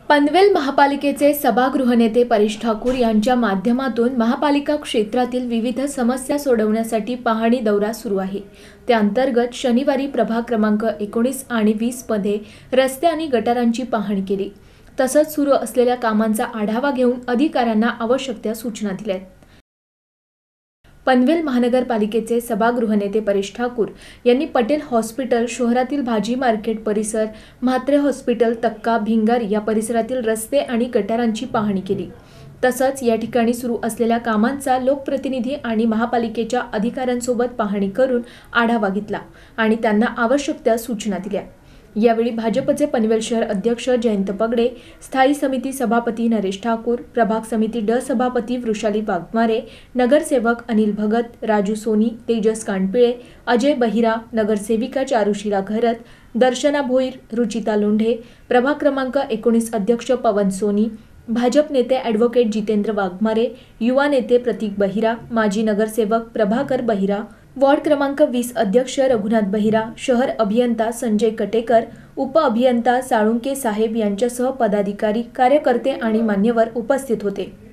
पनवेल महापालिकेचे सभागृह नेते परेश ठाकूर यांच्या माध्यमातून महापालिका क्षेत्रातील विविध समस्या सोडवण्यासाठी पाहणी दौरा सुरू आहे। त्या अंतर्गत शनिवारी प्रभाग क्रमांक 19 आणि 20 मध्ये रस्ते आणि गटारांची पाहणी केली। तसंच सुरू असलेल्या कामांचा आढावा घेऊन अधिकाऱ्यांना आवश्यक त्या सूचना दिल्या। पनवेल महानगरपालिकेचे सभागृह नेते परेश ठाकूर यांनी पटेल हॉस्पिटल, शहरातील भाजी मार्केट परिसर, म्हात्रे हॉस्पिटल, तक्का, भिंगारी या परिसरातील रस्ते आणि गटारांची पाहणी केली। तसंच या ठिकाणी सुरू असलेल्या कामांचा लोकप्रतिनिधी आणि महापालिकेच्या अधिकाऱ्यांसोबत पाहणी करून आढावा घेतला आणि त्यांना आवश्यक त्या सूचना दिल्या। यावेळी भाजपचे पनवेल शहर अध्यक्ष जयंत पगडे, स्थायी समिती सभापती नरेश ठाकूर, प्रभाग समिती ड सभापती वृषाली वाघमारे, नगरसेवक अनिल भगत, राजू सोनी, तेजस कांडपिळे, अजय बहिरा, नगरसेविका चारुशीला घरत, दर्शना भोईर, रुचिता लोंढे, प्रभाग क्रमांक 19 अध्यक्ष पवन सोनी, भाजप नेते ॲडव्होकेट जितेंद्र वाघमारे, युवा नेते प्रतीक बहिरा, माजी नगरसेवक प्रभाकर बहिरा, वार्ड क्रमांक 20 अध्यक्ष रघुनाथ बहिरा, शहर अभियंता संजय कटेकर, उप अभियंता साळुंके साहेब यांच्यासह पदाधिकारी, कार्यकर्ते आणि मान्यवर उपस्थित होते।